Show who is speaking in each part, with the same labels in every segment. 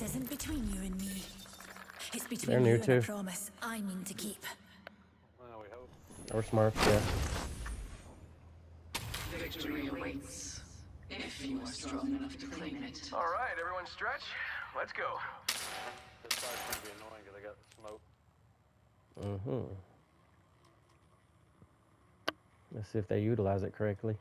Speaker 1: This isn't between you and me. It's
Speaker 2: They're
Speaker 1: between
Speaker 2: new
Speaker 1: you and
Speaker 2: too.
Speaker 1: a promise I mean to keep.
Speaker 3: Well, we hope.
Speaker 2: Or Smurfs, yeah.
Speaker 4: Victory awaits, if you are strong enough to claim it.
Speaker 5: All right, everyone stretch. Let's go.
Speaker 3: This fight's gonna be annoying because I got the smoke.
Speaker 2: Mm-hmm. Let's see if they utilize it correctly.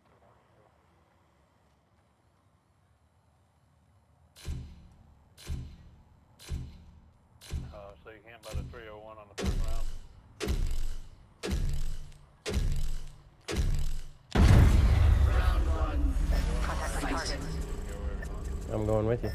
Speaker 3: So you can't buy the 301 on the first round.
Speaker 4: Round one. Contact the target.
Speaker 2: I'm going with you.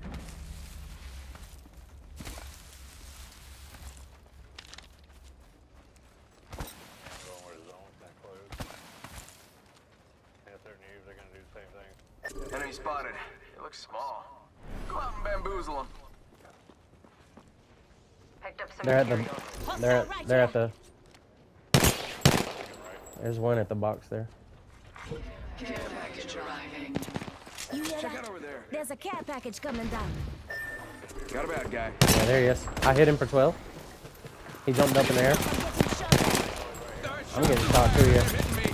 Speaker 3: I'm going where the zone's gonna close. If they're new, they're gonna do the same thing.
Speaker 5: Enemy spotted. It looks small. Go out and bamboozle them.
Speaker 4: Picked up some
Speaker 2: They're at the.
Speaker 4: materials.
Speaker 2: They're at the. There's one at the box there.
Speaker 4: Care package arriving.
Speaker 1: You hear
Speaker 5: Check
Speaker 1: that?
Speaker 5: out over there.
Speaker 1: There's a care package coming down.
Speaker 5: Got a bad guy.
Speaker 2: Yeah, there he is. I hit him for 12. He jumped up in the air.
Speaker 1: I'm getting shot at.
Speaker 2: I'm getting shot too, yeah.
Speaker 5: Hitting me.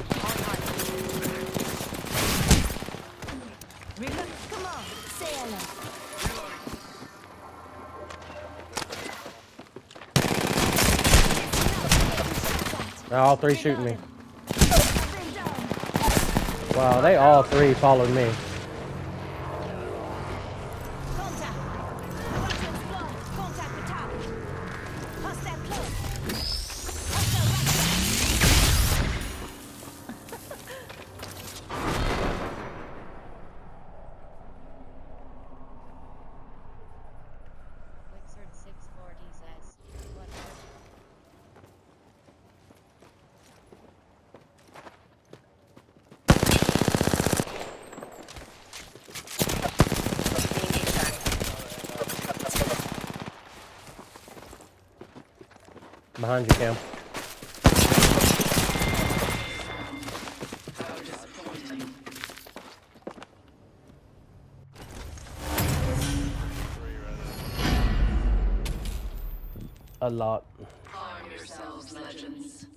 Speaker 1: Reload. Come on, say hello.
Speaker 2: They're all three shooting me. Wow, they all three followed me.
Speaker 1: Contact. About to explode. Contact the target. Hostile close. Hostile right
Speaker 6: Wixard 640 says, what
Speaker 2: Behind you, Cam.
Speaker 4: How disappointing.
Speaker 2: A lot.
Speaker 4: Arm yourselves, legends.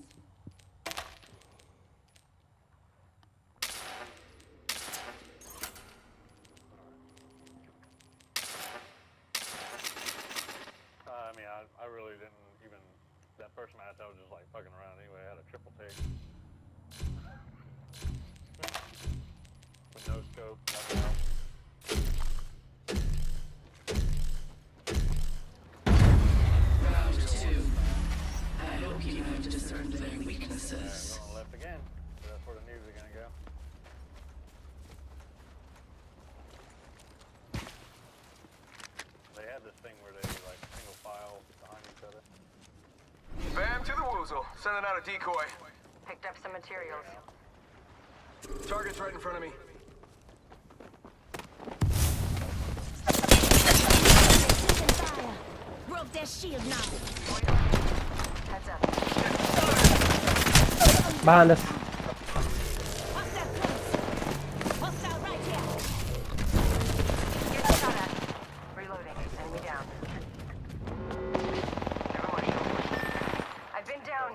Speaker 3: I mean, I really didn't even. That first match, I was just like fucking around anyway. I had a triple take. With no scope, nothing else.
Speaker 4: Round two. I hope you have discerned their weaknesses.
Speaker 3: Going left again. So that's where the noobs are gonna go. They had this thing where they like single file behind each other.
Speaker 5: Bam to the woozle. Sending out a decoy.
Speaker 4: Picked up some materials.
Speaker 5: Target's right in front of me.
Speaker 1: taking fire. Broke their shield now.
Speaker 4: Heads up.
Speaker 2: Behind us.
Speaker 1: Hostile close. Hostile right here.
Speaker 4: Get shot at. Reloading. Enemy down.
Speaker 5: Give him my shoulder.
Speaker 4: I've been down.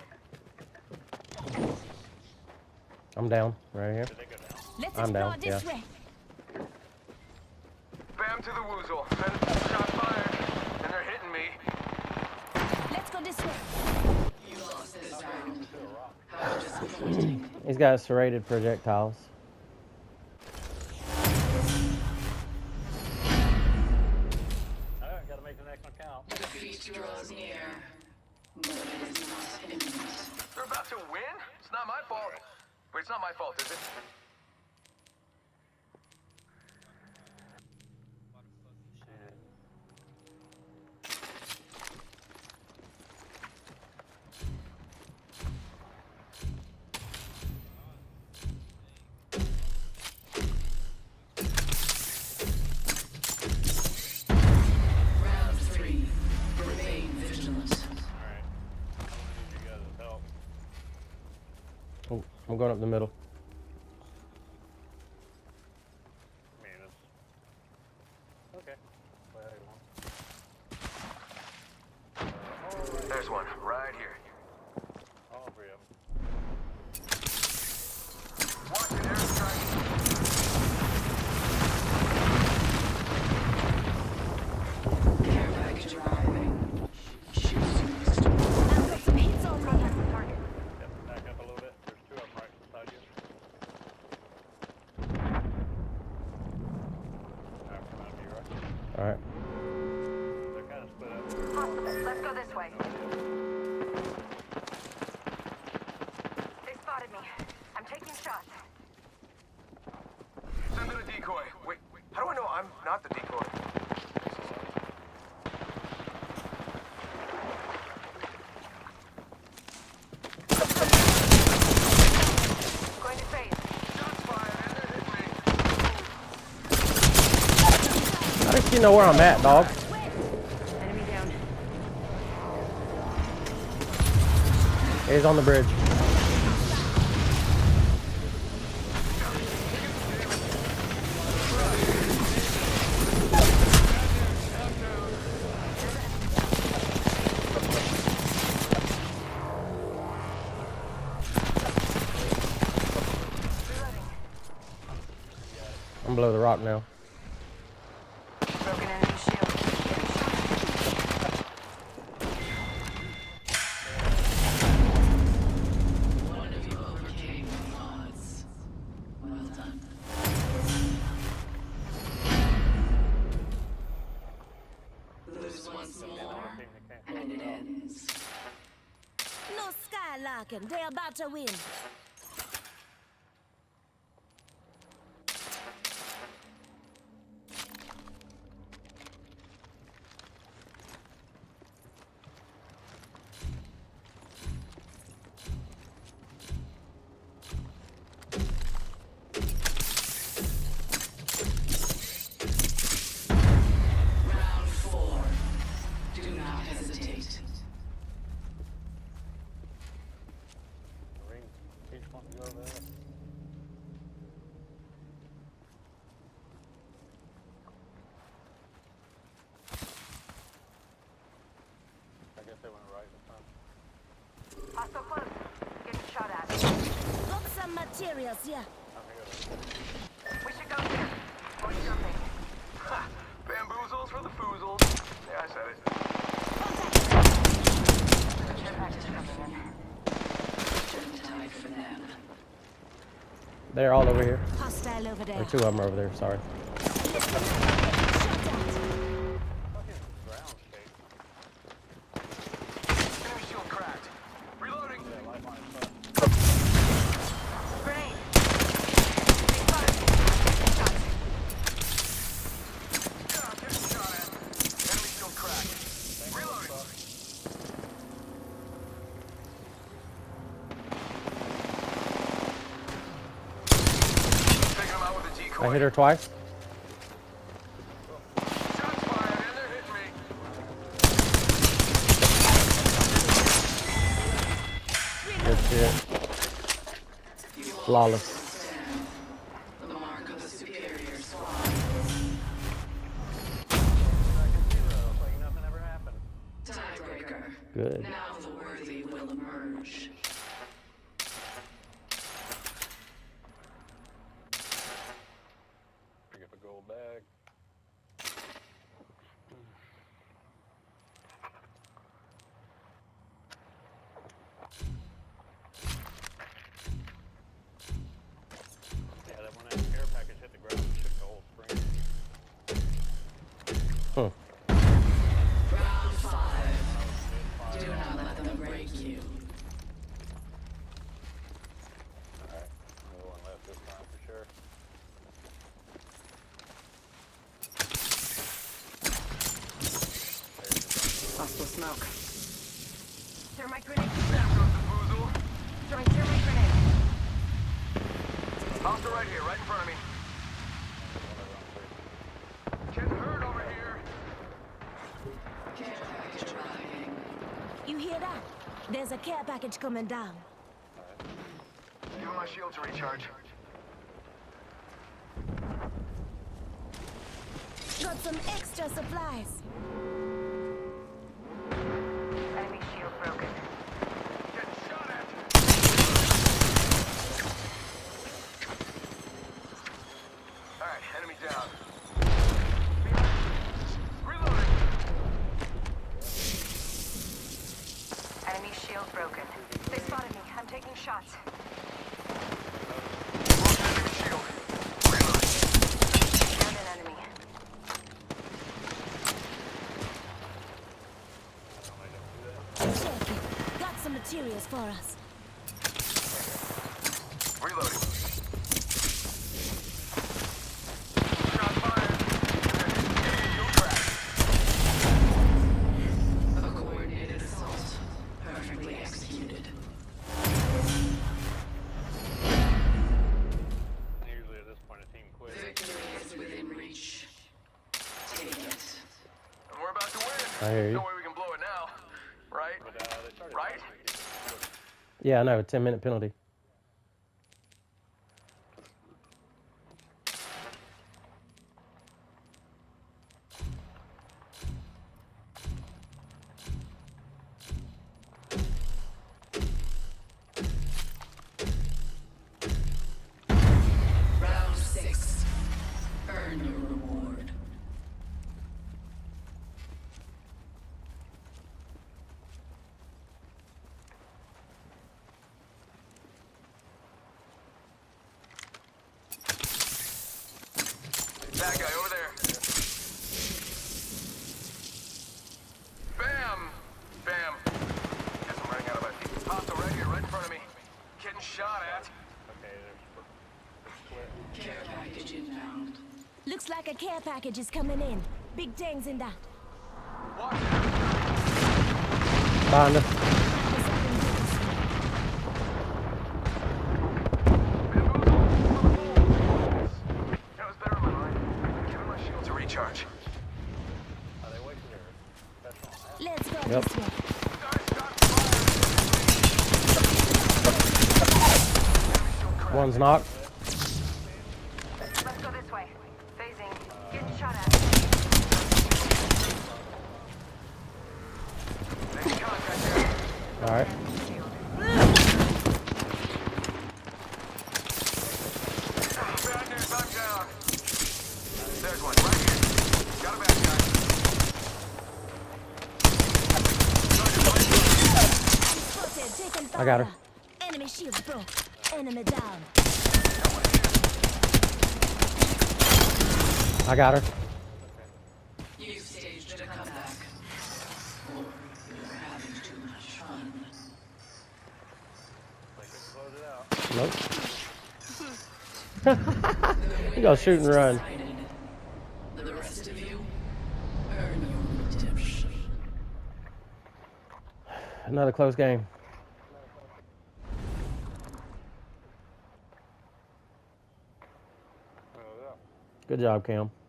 Speaker 2: I'm down right here.
Speaker 3: Did they go down?
Speaker 1: Let's
Speaker 2: I'm
Speaker 1: explore
Speaker 2: down,
Speaker 1: this
Speaker 2: yeah.
Speaker 1: way.
Speaker 5: Bam to the woozle. And shot fired. And they're hitting me.
Speaker 1: Let's go this way.
Speaker 4: You lost this round. How disappointing.
Speaker 2: He's got serrated projectiles.
Speaker 3: Alright, gotta make the next one count.
Speaker 4: Defeat draws near, but it is not imminent.
Speaker 5: They're about to win? It's not my fault. Wait, it's not my fault, is it?
Speaker 3: Shit.
Speaker 4: Round three. Remain vigilant.
Speaker 3: Alright. I'm gonna need you guys' help.
Speaker 2: Oh, I'm going up the middle.
Speaker 3: I mean, it's Okay. Well, you want.
Speaker 5: There's one, right here.
Speaker 3: All three of them.
Speaker 5: Watch it, airstrike.
Speaker 4: Care package arriving. Shoot next.
Speaker 1: I've got some hits on me.
Speaker 3: Yep, back up a little bit. There's two of them right beside you. Alright, come out of you, right?
Speaker 2: All right.
Speaker 3: They're kind of split up.
Speaker 7: Hospital, let's go this way. They spotted me. I'm taking shots.
Speaker 5: Send in a decoy. Wait, how do I know I'm not the decoy?
Speaker 7: Going to phase.
Speaker 5: Shots fired, and they're hitting me.
Speaker 2: How does she know where I'm at, dog?
Speaker 7: Enemy down.
Speaker 2: He's on the bridge. I'm below the rock now.
Speaker 7: Broken enemy shield.
Speaker 4: One of you overcame the odds. Well done. Lose once more, and it ends.
Speaker 1: No skylarking. They're about to win.
Speaker 4: Round 4. Do not hesitate.
Speaker 3: Marines, each one to go over there. I guess they went right this time.
Speaker 7: Hostile close. Getting shot at.
Speaker 1: Got some materials here.
Speaker 7: We should go here. Or something.
Speaker 5: Ha! Bamboozles for the foozles. Yeah, I said it.
Speaker 7: Care package coming in.
Speaker 4: Turn tide for them.
Speaker 2: They're all over here.
Speaker 1: Hostile over there.
Speaker 2: Or two of them are over there. Sorry.
Speaker 3: Fucking ground state.
Speaker 5: Enemy shield cracked. Reloading.
Speaker 3: Yeah, lifeline stuff.
Speaker 7: Grenade. They spotted me. Shot.
Speaker 5: Getting shot at. Enemy shield cracked. Reloading. Taking him out with a decoy.
Speaker 2: I hit her twice.
Speaker 5: Shots fired, and they're hitting me.
Speaker 2: Good shit. Flawless.
Speaker 4: The mark of the superior squad.
Speaker 3: Second zero, like nothing ever happened.
Speaker 4: Tiebreaker.
Speaker 2: Good.
Speaker 4: Now the worthy will emerge.
Speaker 3: Pick up a gold bag. Yeah, that when that care package hit the ground, it shook the whole spring.
Speaker 2: Huh.
Speaker 4: Round 5. Do not let them break you.
Speaker 3: Alright, no one left this time for sure.
Speaker 7: Hostile smoke. Thermite grenade.
Speaker 5: There goes the foozle.
Speaker 7: Throwing thermite grenade.
Speaker 5: Hostile right here, right in front of me. Getting hurt over here.
Speaker 4: Care package arriving.
Speaker 1: You hear that? There's a care package coming down.
Speaker 5: Giving my shield to recharge.
Speaker 1: Got some extra supplies.
Speaker 7: Enemy shield broken.
Speaker 5: Getting shot at. Alright, enemy down. Reloading.
Speaker 7: Enemy shield broken. They spotted me. I'm taking shots.
Speaker 5: Broken enemy shield. Reloading.
Speaker 7: Down an enemy.
Speaker 1: Check it. Got some materials for us.
Speaker 5: Reloading. Shot fired. Enemy crack.
Speaker 4: A coordinated assault. Perfectly executed.
Speaker 3: Usually at this point a team quits.
Speaker 4: Victory is within reach. Take it.
Speaker 5: And we're about to win.
Speaker 2: I hear you.
Speaker 5: No way we can blow it now. Right?
Speaker 3: But they started
Speaker 5: Right?
Speaker 2: Yeah, I know. A 10-minute penalty.
Speaker 4: Round 6. Earn your reward.
Speaker 5: That guy over there. Bam! Bam. Guess I'm running out of my feet. Hostile right here, right in front of me. Getting shot at.
Speaker 3: Okay, they're split.
Speaker 4: Care package inbound.
Speaker 1: Looks like a care package is coming in. Big things in that.
Speaker 5: Watch it.
Speaker 2: Behind us.
Speaker 5: That was better in my mind. Giving my shield to recharge.
Speaker 3: Are they wasting their special ammo?
Speaker 1: Let's go
Speaker 2: Yep.
Speaker 1: this way.
Speaker 5: Guys, shots fired.
Speaker 2: One's knocked.
Speaker 7: Let's go this way. Phasing. Getting shot at.
Speaker 5: Making contact here.
Speaker 2: All right.
Speaker 5: Bad news, I'm down. There's one right here. Got a bad guy.
Speaker 1: Spotted, taking fire.
Speaker 2: I got her.
Speaker 1: Enemy shield broke. Enemy down.
Speaker 2: I got her.
Speaker 4: You staged a comeback. Or you're having too much fun.
Speaker 3: They couldn't close it out.
Speaker 2: Nope. You go shoot and run.
Speaker 4: Decided. The rest of you, earn your redemption.
Speaker 2: Another close game.
Speaker 3: Oh, yeah.
Speaker 2: Good job, Cam.